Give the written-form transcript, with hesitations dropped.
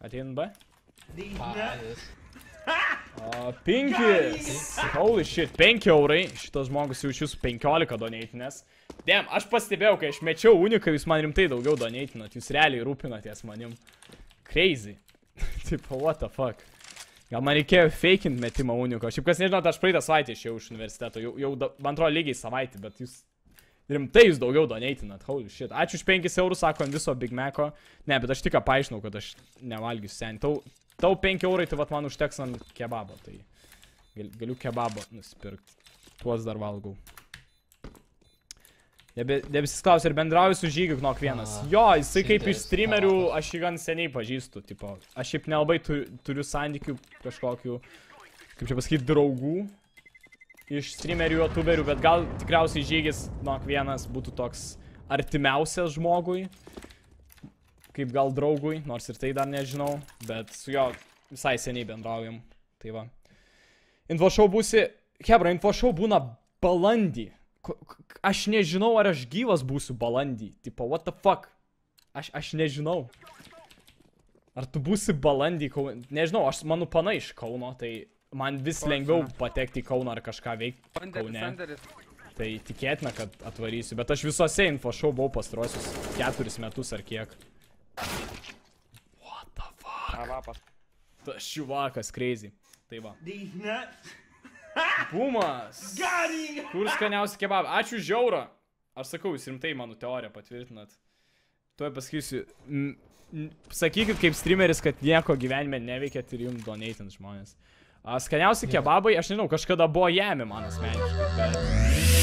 Atein B? Pajas. 5. Holy shit, 5 eurai. Šitas žmogus jau iš jūsų 15 doneitinės. Damn, aš pastebėjau, kai aš mečiau uniką, jūs man rimtai daugiau doneitinat. Jūs realiai rūpinatės manim. Crazy. Tipo, what the fuck. Gal man reikėjo fakint metimą uniko. Šiaip kas nežinot, aš praeitą savaitę išėjau iš universiteto. Jau man atrodo lygiai savaitę, bet jūs rimtai jūs daugiau doneitinat. Holy shit. Ačiū už 5 eurų, sako, ant viso Big Maco. Ne, bet aš tik paaiškinau, kad aš nevalgysiu seniai. Tau 5 eurai, tai vat man užteks ant kebabo. Tai galiu kebabo nusipirkti. Tuos dar valgau. Nebesisklausiu ir bendrauju su Žygiu Knok 1. Jo, jisai kaip iš streamerių, aš jį gan seniai pažįstu, tipo. Aš šiaip nelabai turiu santykių kažkokių, kaip čia pasakyti, draugų iš streamerių, youtuberių, bet gal tikriausiai Žygis Knok 1 būtų toks artimiausias žmogui, kaip gal draugui, nors ir tai dar nežinau, bet su jo visai seniai bendraujam, tai va. Info show būsi, hebra, info show būna balandį. Aš nežinau, ar aš gyvas būsiu balandį. Tipo, what the fuck? Aš nežinau. Ar tu būsi balandį Kaune? Nežinau, aš mano pana iš Kauno, tai man vis lengviau patekti į Kauną ar kažką veikti Kaune. Tai tikėtina, kad atvarysiu. Bet aš visose info show buvau pastaruosius 4 metus ar kiek. What the fuck? Tas šiuvakas crazy. Tai va. Bumas. Kur skaniausi kebabai? Ačiū žiaurą. Aš sakau, jūs rimtai mano teoriją patvirtinat. Tuoj pasakysiu. Sakykit kaip streameris, kad nieko gyvenime neveikėt ir jums doneitins žmonės. Skaniausi kebabai, aš nežinau, kažkada buvo jami man asmeniškai, bet